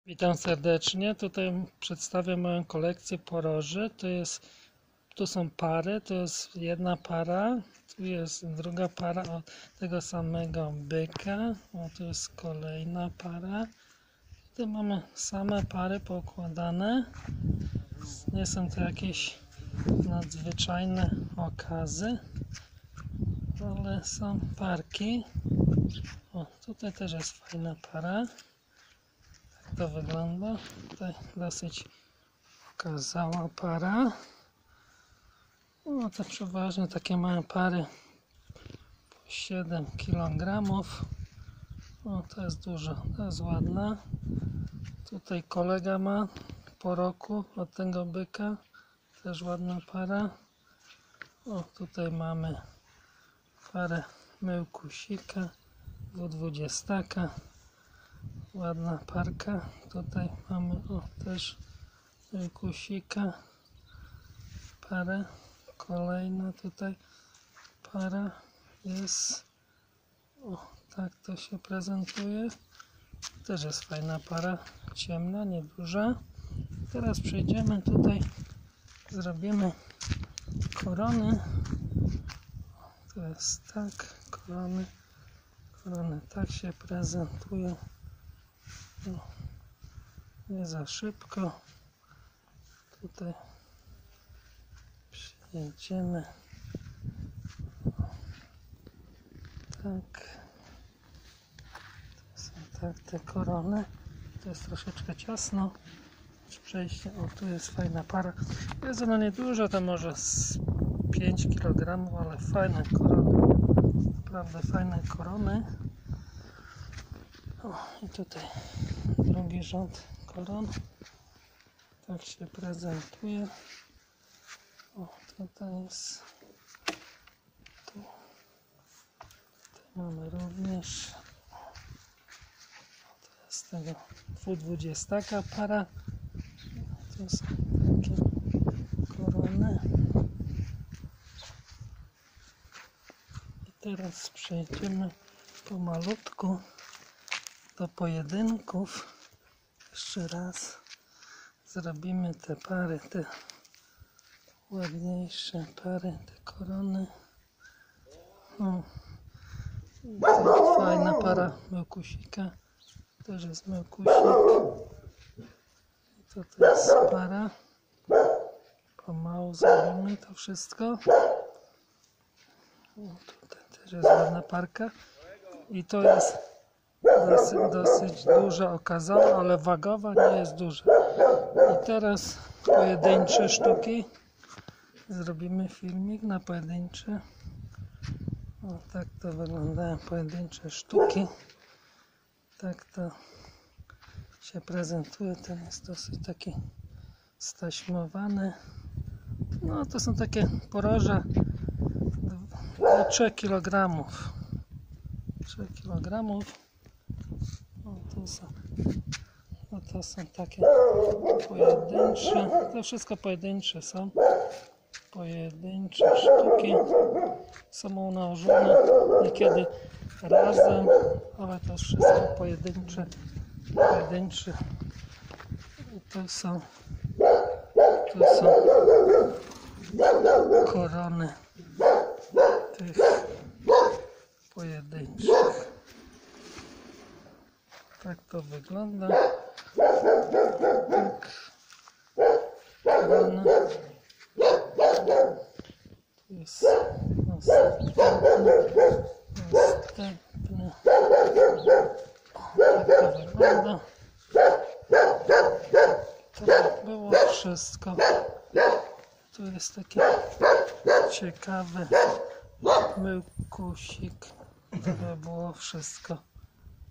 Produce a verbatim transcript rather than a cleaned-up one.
Witam serdecznie. Tutaj przedstawię moją kolekcję poroży. To jest, tu są pary, to jest jedna para, tu jest druga para od tego samego byka. O, tu jest kolejna para. Tutaj mamy same pary poukładane. Nie są to jakieś nadzwyczajne okazy, ale są parki. O, tutaj też jest fajna para. To wygląda. Tutaj dosyć okazała para. No to przeważnie takie małe pary po siedem kilogramów. O, to jest dużo, to jest ładna. Tutaj kolega ma po roku od tego byka. Też ładna para. O, tutaj mamy parę myłkusika, dwudziestaka. Ładna parka. Tutaj mamy o, też kusika, parę. Kolejna tutaj para jest. O, tak to się prezentuje. Też jest fajna para, ciemna, nieduża. Teraz przejdziemy tutaj, zrobimy korony. To jest tak, korony. Korony tak się prezentuje. No, nie za szybko. Tutaj przyjedziemy. Tak. To są tak te korony. To jest troszeczkę ciasno. Przejście. O, tu jest fajna para. Jest ona nieduża, to może z pięć kilogramów, ale fajne korony. Naprawdę fajne korony. O, i tutaj drugi rząd koron. Tak się prezentuje. O, tutaj jest. Tu, tutaj mamy również. O, to jest tego dwudziestaka para. To są takie korony. I teraz przejdziemy pomalutku do pojedynków. Jeszcze raz zrobimy te pary, te ładniejsze pary, te korony. O, fajna para myłkusika. Też jest myłkusik. I to, to jest para. Pomału zrobimy to wszystko. O, tutaj też jest ładna parka. I to jest Dosyć, dosyć duża okazała, ale wagowa nie jest duża. I teraz pojedyncze sztuki. Zrobimy filmik na pojedyncze. O, tak to wyglądają pojedyncze sztuki. Tak to się prezentuje. Ten jest dosyć taki staśmowany. No to są takie poroże do trzech kilogramów. trzy kilogramy. O, to są, no to są takie pojedyncze, to wszystko pojedyncze są, pojedyncze sztuki, są nałożone niekiedy razem, ale to wszystko pojedyncze, pojedyncze. I to są, to są korony tych pojedynczych. Tak to wygląda. Tak. Korona. Tu jest następny. Następny. Tak to wygląda. To było wszystko. Tu jest taki ciekawy myłkusik. To by było wszystko.